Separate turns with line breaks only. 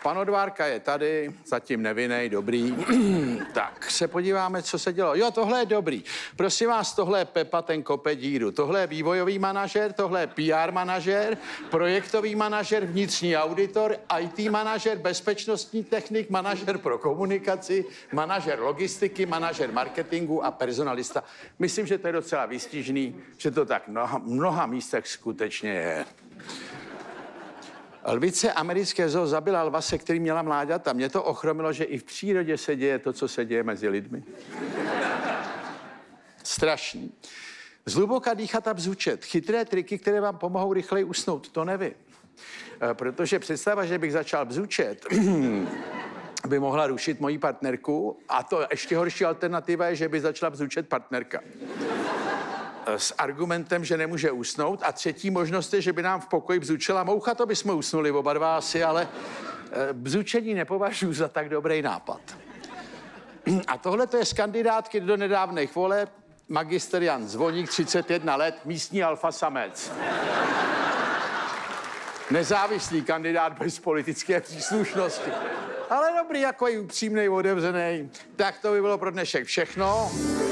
pan Odvárka je tady, zatím nevinnej, dobrý. Tak se podíváme, co se dělo. Jo, tohle je dobrý. Prosím vás, tohle je Pepa, ten kope díru. Tohle je vývojový manažer, tohle je PR manažer, projektový manažer, vnitřní auditor, IT manažer, bezpečnostní technik, manažer pro komunikaci, manažer logistiky, manažer marketingu a personalista. Myslím, že to je docela výstižný, že to tak na mnoha místech skutečně je. Lvice americké zoo zabila lva, se kterým měla mláďata. Mě to ochromilo, že i v přírodě se děje to, co se děje mezi lidmi. Strašný. Zhluboka dýchat a bzučet. Chytré triky, které vám pomohou rychleji usnout. To nevím. Protože představa, že bych začal bzučet, by mohla rušit moji partnerku. A to ještě horší alternativa je, že by začala bzučet partnerka. S argumentem, že nemůže usnout. A třetí možnost je, že by nám v pokoji bzučela moucha, to bychom usnuli oba dva asi, ale bzučení nepovažuji za tak dobrý nápad. A tohle to je z kandidátky do nedávných voleb. Magister Jan Zvoník, 31 let, místní alfa samec. Nezávislý kandidát bez politické příslušnosti. Ale dobrý, jako i upřímnej, otevřenej. Tak to by bylo pro dnešek všechno.